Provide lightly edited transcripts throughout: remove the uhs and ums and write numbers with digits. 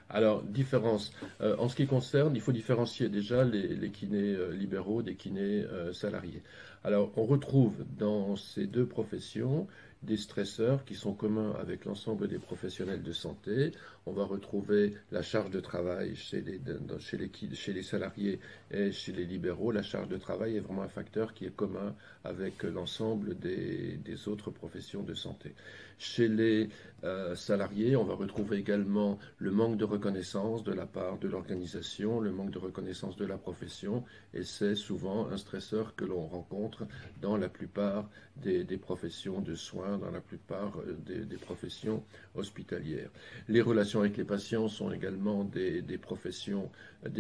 Alors, différence. En ce qui concerne, il faut différencier déjà les kinés libéraux des kinés salariés. Alors, on retrouve dans ces deux professions des stresseurs qui sont communs avec l'ensemble des professionnels de santé. On va retrouver la charge de travail chez les salariés et chez les libéraux. La charge de travail est vraiment un facteur qui est commun avec l'ensemble des autres professions de santé. Chez les salariés, on va retrouver également le manque de reconnaissance de la part de l'organisation, le manque de reconnaissance de la profession, et c'est souvent un stresseur que l'on rencontre dans la plupart des professions de soins, dans la plupart des professions hospitalières. Les relations avec les patients sont également des professions,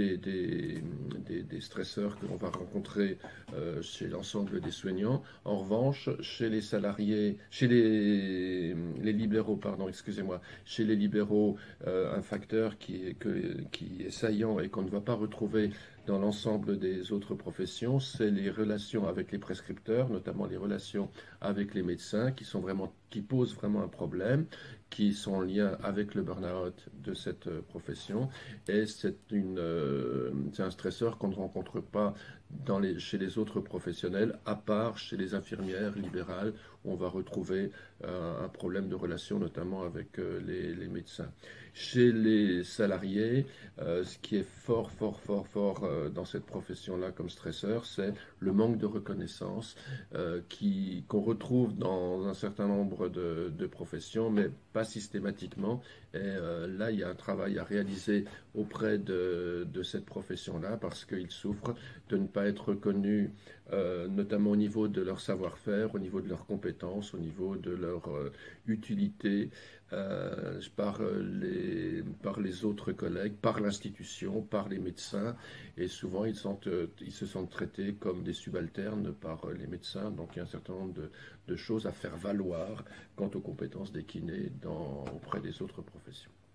des stresseurs que l'on va rencontrer chez l'ensemble des soignants. En revanche, chez les salariés, chez les libéraux, pardon, excusez-moi, chez les libéraux, un facteur qui est saillant et qu'on ne va pas retrouver dans l'ensemble des autres professions, c'est les relations avec les prescripteurs, notamment les relations avec les médecins, qui posent vraiment un problème, qui sont en lien avec le burn-out de cette profession. Et c'est un stresseur qu'on ne rencontre pas chez les autres professionnels, à part chez les infirmières libérales, où on va retrouver un problème de relation, notamment avec les médecins. Chez les salariés, ce qui est fort dans cette profession-là comme stresseur, c'est le manque de reconnaissance qu'on retrouve dans un certain nombre de professions, mais pas systématiquement. Et là, il y a un travail à réaliser auprès de cette profession-là parce qu'ils souffrent de ne pas être reconnus, notamment au niveau de leur savoir-faire, au niveau de leurs compétences, au niveau de leur utilité par les autres collègues, par l'institution, par les médecins, et souvent ils se sentent traités comme des subalternes par les médecins, donc il y a un certain nombre de choses à faire valoir quant aux compétences des kinés auprès des autres professions.